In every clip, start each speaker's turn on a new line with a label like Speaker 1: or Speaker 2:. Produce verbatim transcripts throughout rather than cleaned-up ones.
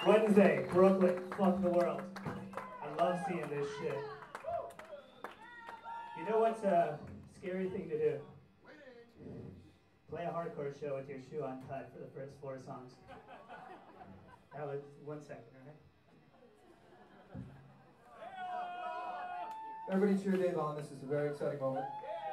Speaker 1: Wednesday, Brooklyn, fuck the world. I love seeing this shit. You know what's a scary thing to do? Play a hardcore show with your shoe untied for the first four songs. That was one second, alright?
Speaker 2: Everybody cheer Dave on. This is a very exciting moment.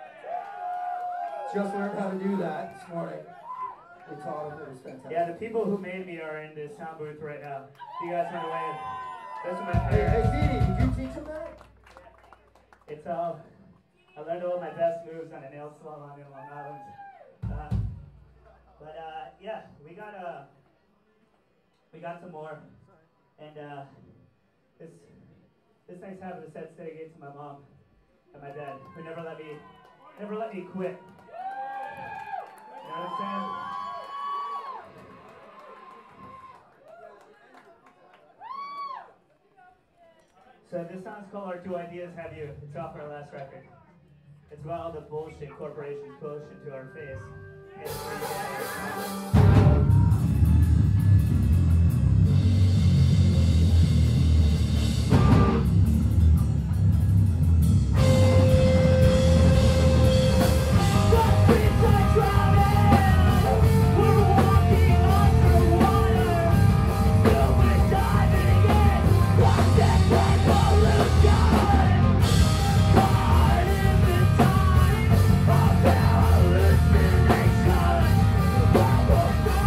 Speaker 2: Just learned how to do that this morning. We taught him. It was fantastic.
Speaker 1: Yeah, the people who made me are in the sound booth right now. You guys want to wave? That's what my
Speaker 2: Hey, hey, Zini, did you teach him that?
Speaker 1: It's all. I learned all my best moves on a nail salon in Long Island. Uh, but uh, yeah, we got uh, we got some more, and uh, this this nice having a set dedicated to my mom and my dad, who never let me never let me quit. You know what I'm saying? So this song's called Our Two Ideas Have You. It's off our last record. It's about all the bullshit corporations push into our face.
Speaker 3: Time of hallucination.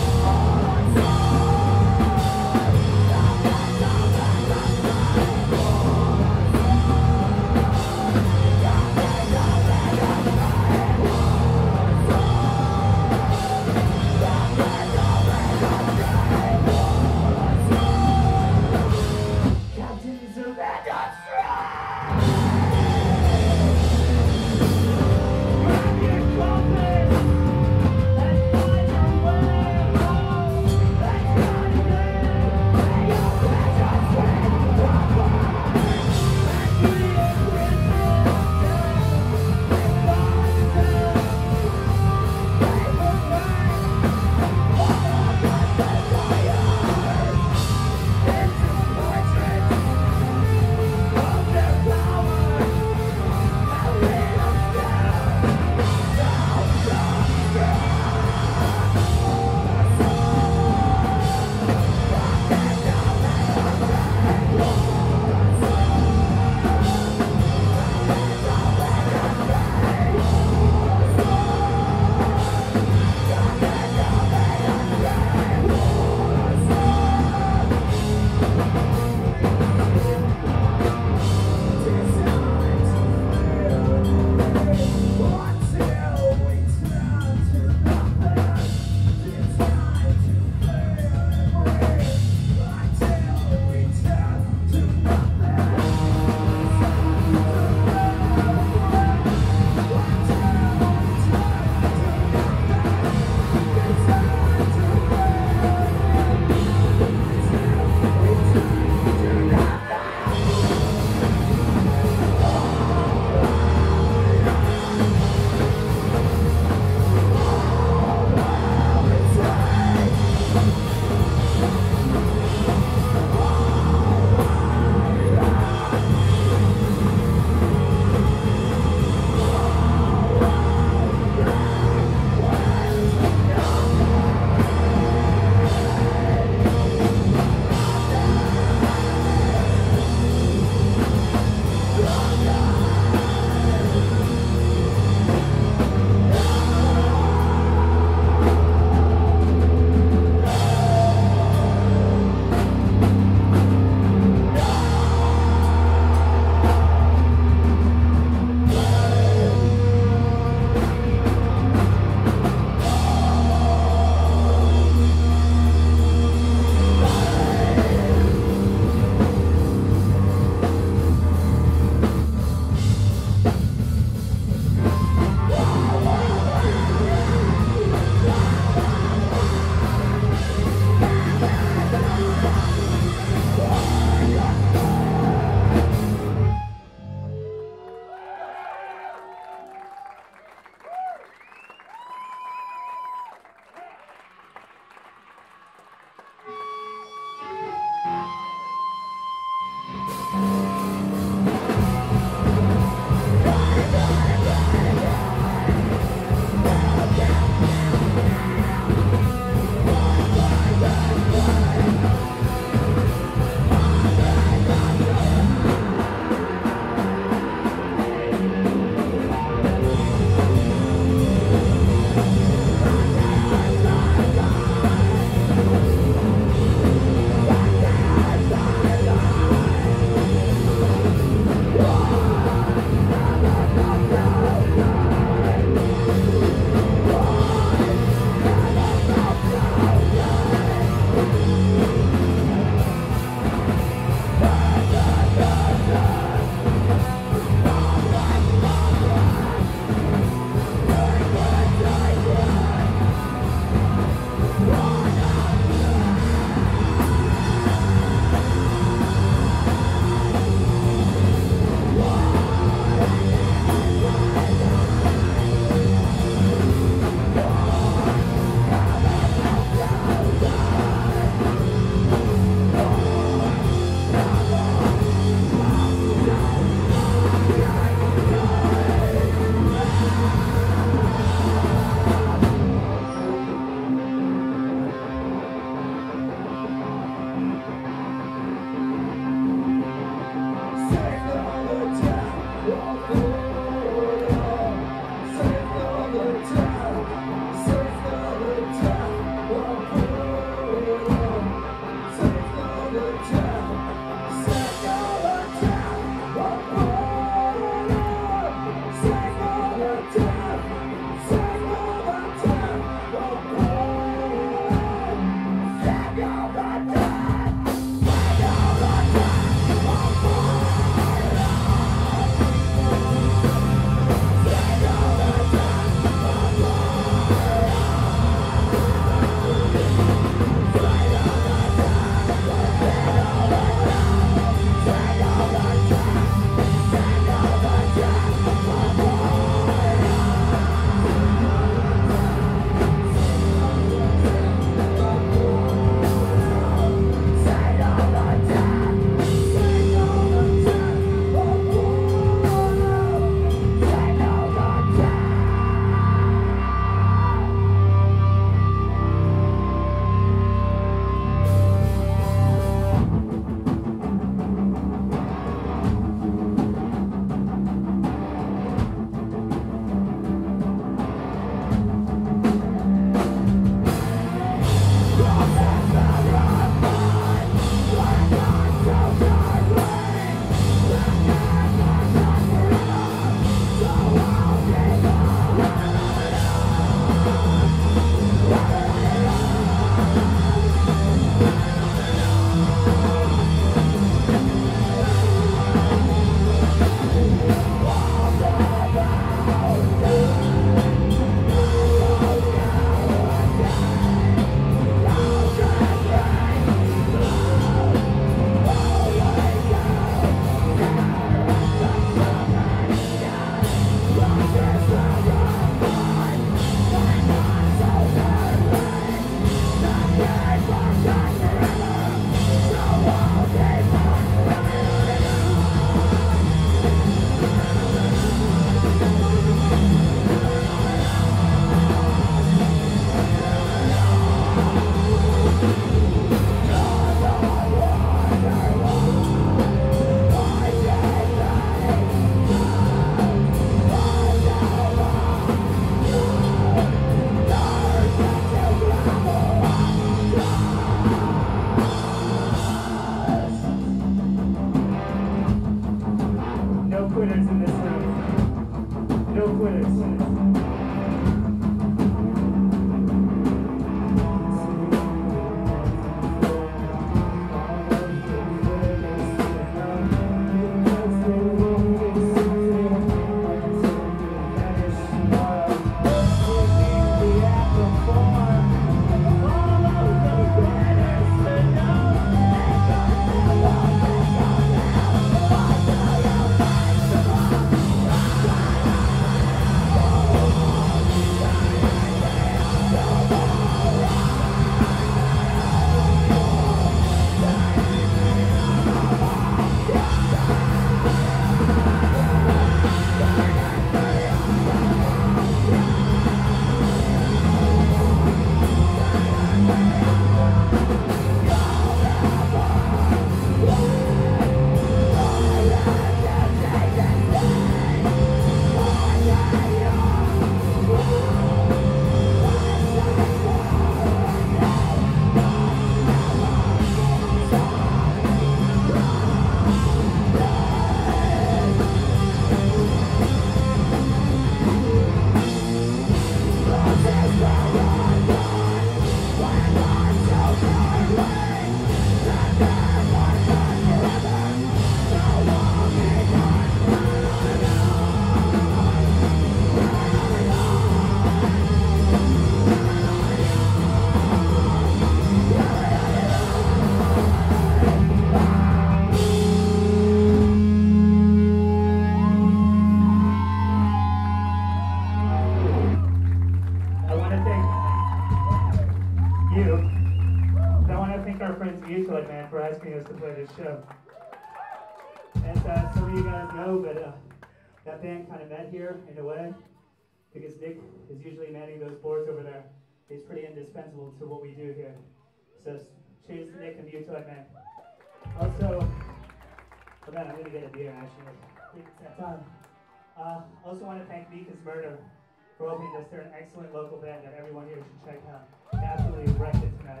Speaker 1: thanks Mutoid Man for asking us to play this show. As uh, some of you guys know, but uh, that band kind of met here in a way because Nick is usually manning those boards over there. He's pretty indispensable to what we do here. So cheers to Nick and Mutoid Man. Also, oh man, I'm gonna get a beer actually. I think it's that time. Uh, also want to thank Meek Is Murder for opening this. They're an excellent local band that everyone here should check out. They absolutely wrecked it tonight.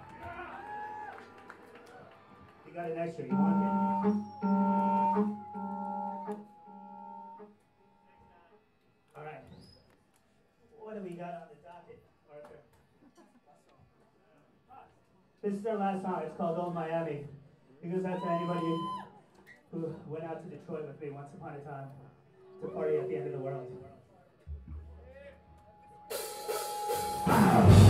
Speaker 1: You got an extra, you want it? Alright. What do we got on the docket, Arthur? This is our last song. It's called Old Miami. It goes out to anybody who went out to Detroit with me once upon a time to party at the end of the world.